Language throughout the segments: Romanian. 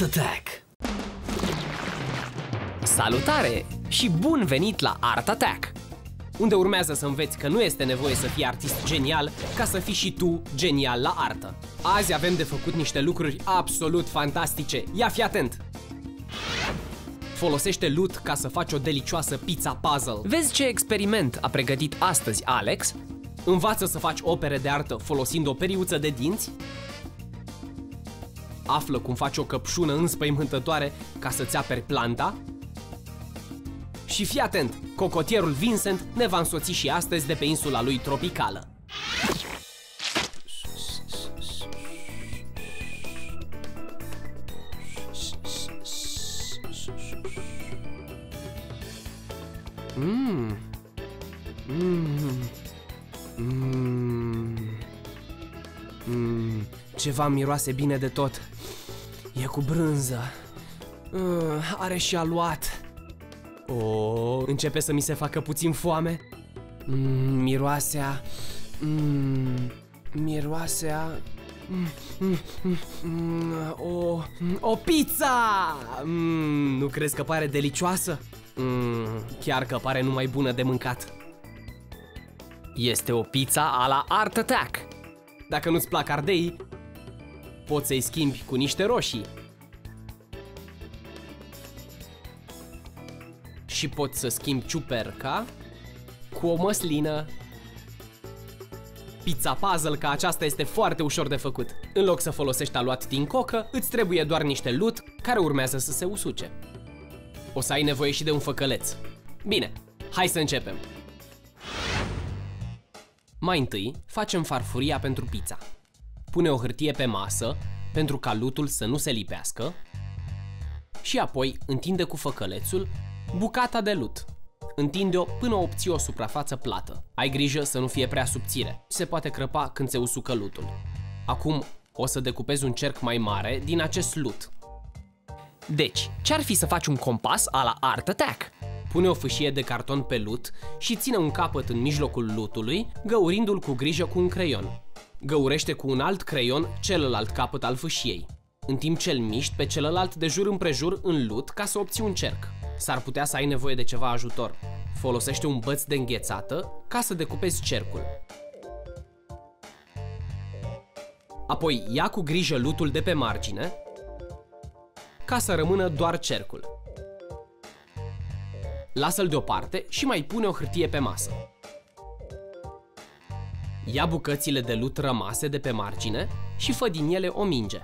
Art Attack! Salutare și bun venit la Art Attack! Unde urmează să înveți că nu este nevoie să fii artist genial ca să fii și tu genial la artă. Azi avem de făcut niște lucruri absolut fantastice. Ia fi atent! Folosește loot ca să faci o delicioasă pizza puzzle. Vezi ce experiment a pregătit astăzi Alex? Învață să faci opere de artă folosind o periuță de dinți. Află cum faci o căpșună înspăimântătoare ca să-ți aperi planta. Și fii atent, cocotierul Vincent ne va însoți și astăzi de pe insula lui tropicală. Ceva miroase bine de tot. E cu brânză. Are și aluat. Începe să mi se facă puțin foame. Miroasea. Miroasea. O pizza! Nu crezi că pare delicioasă? Chiar că pare numai bună de mâncat. Este o pizza a la Art Attack. Dacă nu-ți plac ardeii, poți să-i schimbi cu niște roșii. Și poți să schimbi ciuperca cu o măslină. Pizza puzzle ca aceasta este foarte ușor de făcut. În loc să folosești aluat din cocă, îți trebuie doar niște lut care urmează să se usuce. O să ai nevoie și de un făcăleț. Bine, hai să începem! Mai întâi, facem farfuria pentru pizza. Pune o hârtie pe masă pentru ca lutul să nu se lipească și apoi întinde cu făcălețul bucata de lut. Întinde-o până obții o suprafață plată. Ai grijă să nu fie prea subțire. Se poate crăpa când se usucă lutul. Acum o să decupezi un cerc mai mare din acest lut. Deci, ce-ar fi să faci un compas a la Art Attack? Pune o fâșie de carton pe lut și ține un capăt în mijlocul lutului, găurindu-l cu grijă cu un creion. Găurește cu un alt creion celălalt capăt al fâșiei, în timp ce îl miști pe celălalt de jur împrejur în lut ca să obții un cerc. S-ar putea să ai nevoie de ceva ajutor. Folosește un băț de înghețată ca să decupezi cercul. Apoi ia cu grijă lutul de pe margine ca să rămână doar cercul. Lasă-l deoparte și mai pune o hârtie pe masă. Ia bucățile de lut rămase de pe margine și fă din ele o minge.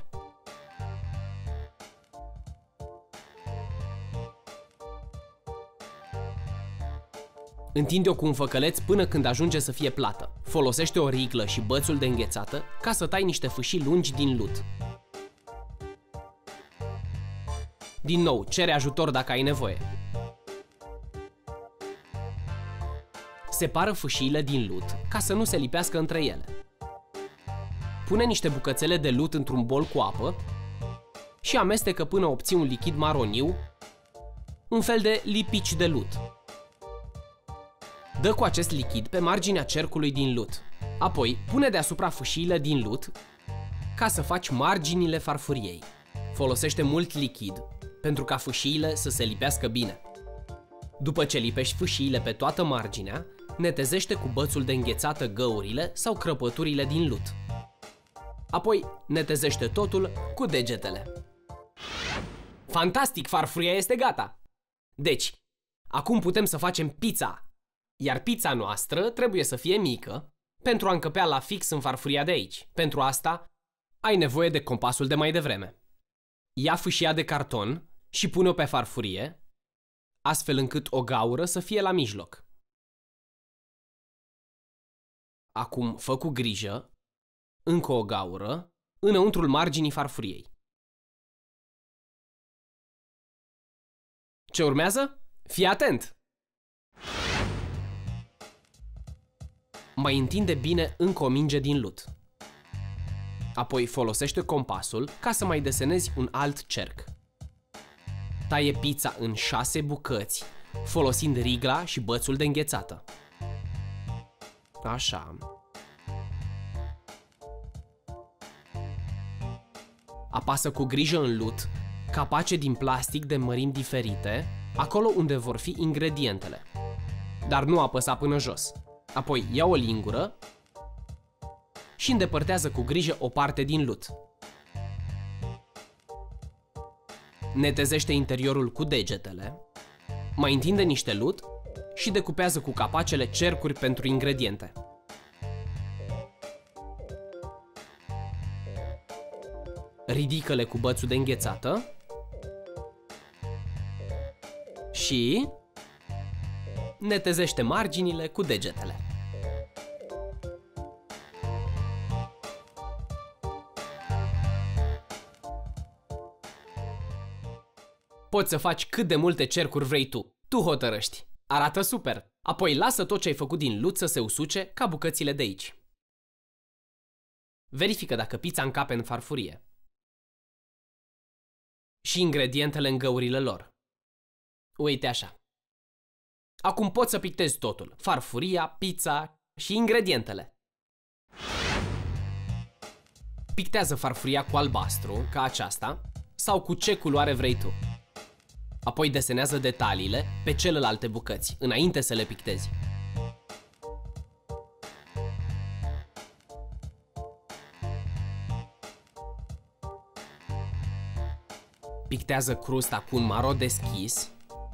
Întinde-o cu un făcăleț până când ajunge să fie plată. Folosește o riglă și bățul de înghețată ca să tai niște fâșii lungi din lut. Din nou, cere ajutor dacă ai nevoie. Separă fâșiile din lut ca să nu se lipească între ele. Pune niște bucățele de lut într-un bol cu apă și amestecă până obții un lichid maroniu, un fel de lipici de lut. Dă cu acest lichid pe marginea cercului din lut. Apoi, pune deasupra fâșiile din lut ca să faci marginile farfuriei. Folosește mult lichid pentru ca fâșiile să se lipească bine. După ce lipești fâșiile pe toată marginea, netezește cu bățul de înghețată găurile sau crăpăturile din lut. Apoi, netezește totul cu degetele. Fantastic, farfuria este gata! Deci, acum putem să facem pizza! Iar pizza noastră trebuie să fie mică pentru a încăpea la fix în farfuria de aici. Pentru asta, ai nevoie de compasul de mai devreme. Ia fâșia de carton și pune-o pe farfurie, astfel încât o gaură să fie la mijloc. Acum fă cu grijă încă o gaură înăuntrul marginii farfuriei. Ce urmează? Fii atent! Mai întinde bine încă o minge din lut. Apoi folosește compasul ca să mai desenezi un alt cerc. Taie pizza în 6 bucăți, folosind rigla și bățul de înghețată. Așa. Apasă cu grijă în lut capace din plastic de mărimi diferite, acolo unde vor fi ingredientele. Dar nu apăsa până jos. Apoi ia o lingură și îndepărtează cu grijă o parte din lut. Netezește interiorul cu degetele, mai întinde niște lut și decupează cu capacele cercuri pentru ingrediente. Ridică-le cu bățul de înghețată și netezește marginile cu degetele. Poți să faci cât de multe cercuri vrei tu. Tu hotărăști. Arată super. Apoi lasă tot ce ai făcut din lut să se usuce ca bucățile de aici. Verifică dacă pizza încape în farfurie. Și ingredientele în găurile lor. Uite așa. Acum poți să pictezi totul. Farfuria, pizza și ingredientele. Pictează farfuria cu albastru, ca aceasta, sau cu ce culoare vrei tu. Apoi desenează detaliile pe celelalte bucăți, înainte să le pictezi. Pictează crusta cu un maro deschis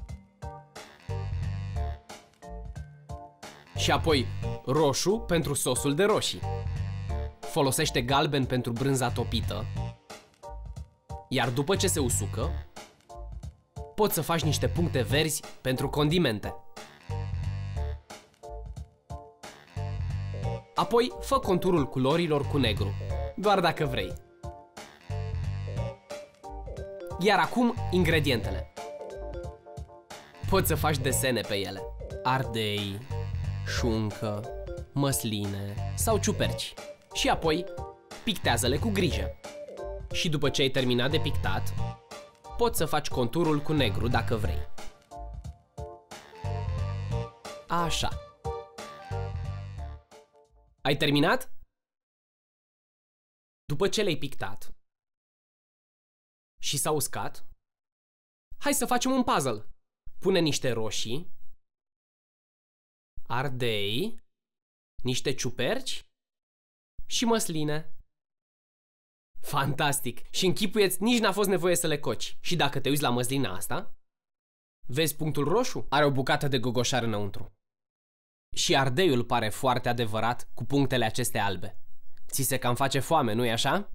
și apoi roșu pentru sosul de roșii. Folosește galben pentru brânza topită, iar după ce se usucă, poți să faci niște puncte verzi pentru condimente. Apoi fă conturul culorilor cu negru, doar dacă vrei. Iar acum ingredientele. Poți să faci desene pe ele. Ardei, șuncă, măsline sau ciuperci. Și apoi pictează-le cu grijă. Și după ce ai terminat de pictat, poți să faci conturul cu negru dacă vrei. Așa. Ai terminat? După ce le-ai pictat și s-a uscat, hai să facem un puzzle. Pune niște roșii, ardei, niște ciuperci și măsline. Fantastic! Și închipuieți, nici n-a fost nevoie să le coci. Și dacă te uiți la măslina asta, vezi punctul roșu? Are o bucată de gogoșar înăuntru. Și ardeiul pare foarte adevărat cu punctele acestea albe. Ți se cam face foame, nu-i așa?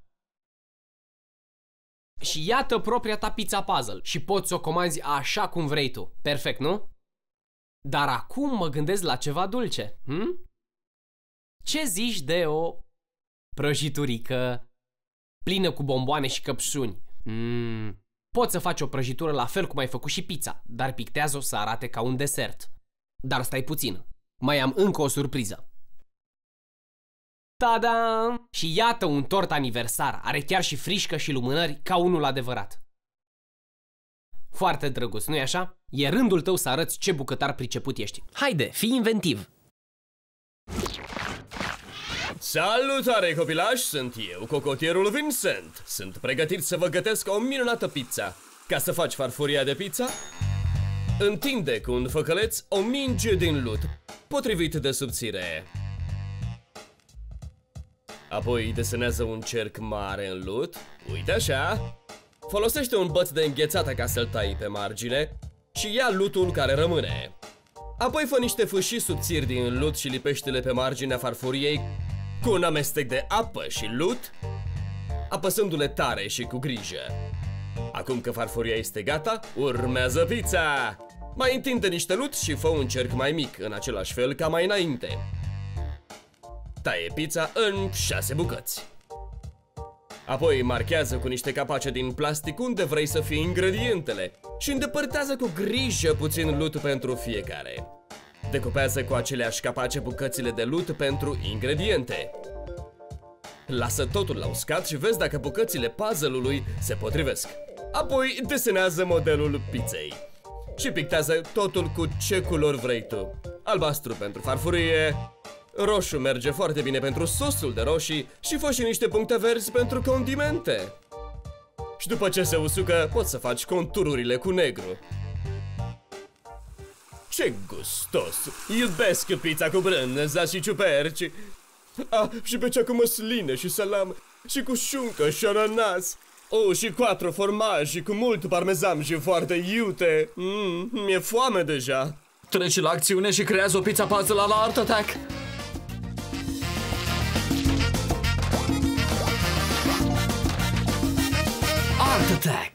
Și iată propria ta pizza puzzle și poți să o comanzi așa cum vrei tu. Perfect, nu? Dar acum mă gândesc la ceva dulce. Ce zici de o prăjiturică plină cu bomboane și căpșuni? Poți să faci o prăjitură la fel cum ai făcut și pizza, dar pictează-o să arate ca un desert. Dar stai puțin, mai am încă o surpriză. Tada! Și iată un tort aniversar, are chiar și frișcă și lumânări ca unul adevărat. Foarte drăguț, nu-i așa? E rândul tău să arăți ce bucătar priceput ești. Haide, fii inventiv! Salutare, copilași! Sunt eu, cocotierul Vincent. Sunt pregătit să vă gătesc o minunată pizza. Ca să faci farfuria de pizza, întinde cu un făcăleț o minge din lut, potrivit de subțire. Apoi desenează un cerc mare în lut, uite așa. Folosește un băț de înghețată ca să-l tai pe margine și ia lutul care rămâne. Apoi fă niște fâșii subțiri din lut și lipește-le pe marginea farfuriei cu un amestec de apă și lut, apăsându-le tare și cu grijă. Acum că farfuria este gata, urmează pizza! Mai întinde niște lut și fă un cerc mai mic, în același fel ca mai înainte. Taie pizza în 6 bucăți. Apoi marchează cu niște capace din plastic unde vrei să fie ingredientele și îndepărtează cu grijă puțin lut pentru fiecare. Decupează cu aceleași capace bucățile de lut pentru ingrediente. Lasă totul la uscat și vezi dacă bucățile puzzle-ului se potrivesc. Apoi desenează modelul pizzei și pictează totul cu ce culori vrei tu. Albastru pentru farfurie, roșu merge foarte bine pentru sosul de roșii și fă și niște puncte verzi pentru condimente. și după ce se usucă, poți să faci contururile cu negru. Ce gustos! Iubesc pizza cu brânză și ciuperci. Și pe cea cu măsline și salam și cu șuncă și ananas. Și 4 formaji cu mult parmezan și foarte iute. Mi-e foame deja. Treci la acțiune și creează o pizza puzzle la Art Attack. Art Attack.